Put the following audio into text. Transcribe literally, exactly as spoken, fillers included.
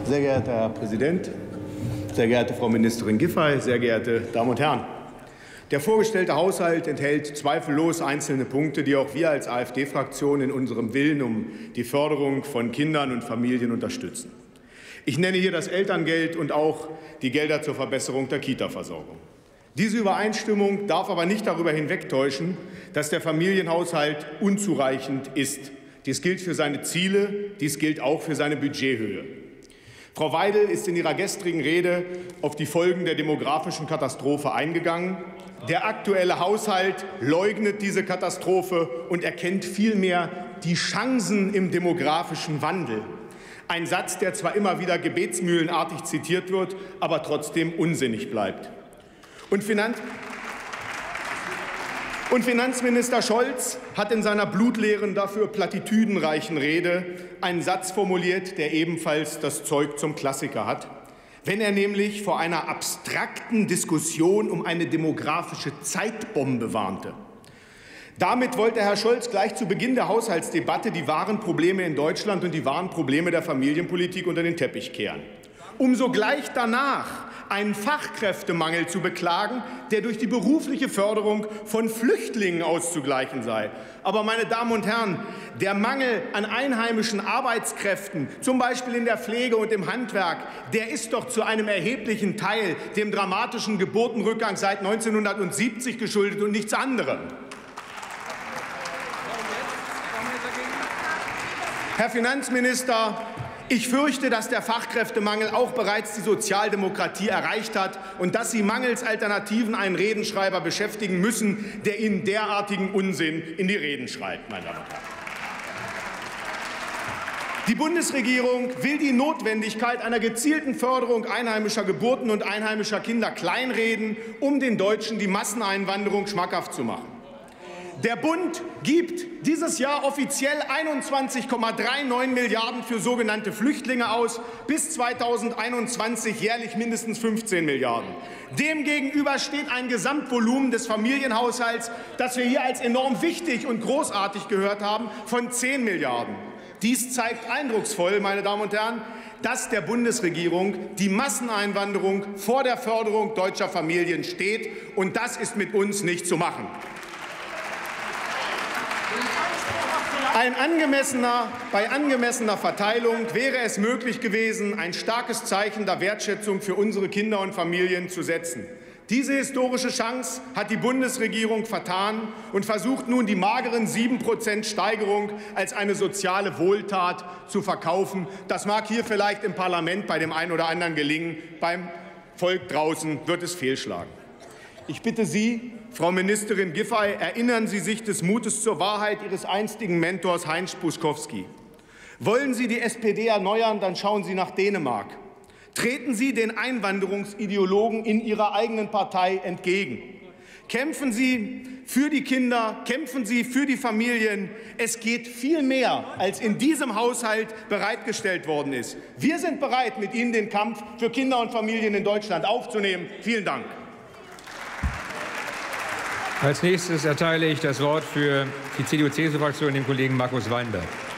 Sehr geehrter Herr Präsident, sehr geehrte Frau Ministerin Giffey, sehr geehrte Damen und Herren! Der vorgestellte Haushalt enthält zweifellos einzelne Punkte, die auch wir als AfD-Fraktion in unserem Willen um die Förderung von Kindern und Familien unterstützen. Ich nenne hier das Elterngeld und auch die Gelder zur Verbesserung der Kita-Versorgung. Diese Übereinstimmung darf aber nicht darüber hinwegtäuschen, dass der Familienhaushalt unzureichend ist. Dies gilt für seine Ziele, dies gilt auch für seine Budgethöhe. Frau Weidel ist in ihrer gestrigen Rede auf die Folgen der demografischen Katastrophe eingegangen. Der aktuelle Haushalt leugnet diese Katastrophe und erkennt vielmehr die Chancen im demografischen Wandel. Ein Satz, der zwar immer wieder gebetsmühlenartig zitiert wird, aber trotzdem unsinnig bleibt. Und, Finanz Und Finanzminister Scholz hat in seiner blutleeren, dafür platitüdenreichen Rede einen Satz formuliert, der ebenfalls das Zeug zum Klassiker hat. Wenn er nämlich vor einer abstrakten Diskussion um eine demografische Zeitbombe warnte. Damit wollte Herr Scholz gleich zu Beginn der Haushaltsdebatte die wahren Probleme in Deutschland und die wahren Probleme der Familienpolitik unter den Teppich kehren, um sogleich danach einen Fachkräftemangel zu beklagen, der durch die berufliche Förderung von Flüchtlingen auszugleichen sei. Aber, meine Damen und Herren, der Mangel an einheimischen Arbeitskräften, zum Beispiel in der Pflege und im Handwerk, der ist doch zu einem erheblichen Teil dem dramatischen Geburtenrückgang seit neunzehnhundertsiebzig geschuldet und nichts anderem. Herr Finanzminister, ich fürchte, dass der Fachkräftemangel auch bereits die Sozialdemokratie erreicht hat und dass Sie mangels Alternativen einen Redenschreiber beschäftigen müssen, der Ihnen derartigen Unsinn in die Reden schreibt, meine Damen und Herren. Die Bundesregierung will die Notwendigkeit einer gezielten Förderung einheimischer Geburten und einheimischer Kinder kleinreden, um den Deutschen die Masseneinwanderung schmackhaft zu machen. Der Bund gibt dieses Jahr offiziell einundzwanzig Komma neununddreißig Milliarden für sogenannte Flüchtlinge aus, bis zweitausendeinundzwanzig jährlich mindestens fünfzehn Milliarden. Demgegenüber steht ein Gesamtvolumen des Familienhaushalts, das wir hier als enorm wichtig und großartig gehört haben, von zehn Milliarden. Dies zeigt eindrucksvoll, meine Damen und Herren, dass der Bundesregierung die Masseneinwanderung vor der Förderung deutscher Familien steht, und das ist mit uns nicht zu machen. Ein angemessener, bei angemessener Verteilung wäre es möglich gewesen, ein starkes Zeichen der Wertschätzung für unsere Kinder und Familien zu setzen. Diese historische Chance hat die Bundesregierung vertan und versucht nun, die mageren sieben Prozent Steigerung als eine soziale Wohltat zu verkaufen. Das mag hier vielleicht im Parlament bei dem einen oder anderen gelingen, beim Volk draußen wird es fehlschlagen. Ich bitte Sie, Frau Ministerin Giffey, erinnern Sie sich des Mutes zur Wahrheit Ihres einstigen Mentors Heinz Buschkowski. Wollen Sie die S P D erneuern, dann schauen Sie nach Dänemark. Treten Sie den Einwanderungsideologen in Ihrer eigenen Partei entgegen. Kämpfen Sie für die Kinder, kämpfen Sie für die Familien. Es geht viel mehr, als in diesem Haushalt bereitgestellt worden ist. Wir sind bereit, mit Ihnen den Kampf für Kinder und Familien in Deutschland aufzunehmen. Vielen Dank. Als nächstes erteile ich das Wort für die C D U-C S U-Fraktion dem Kollegen Markus Weinberg.